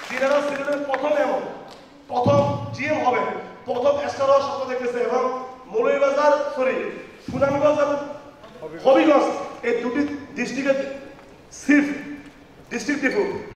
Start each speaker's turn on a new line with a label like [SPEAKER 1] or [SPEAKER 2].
[SPEAKER 1] যিনারা সিলেটের প্রথম এমন প্রথম জিএম হবে, প্রথম স্টার স্বপ্ন দেখতেছে এবং মৌলভীবাজার সুনামগঞ্জ এবং হবিগঞ্জ এই দুটি ডিস্ট্রিক্টের চিফ ডিস্ট্রিক্ট ডিপু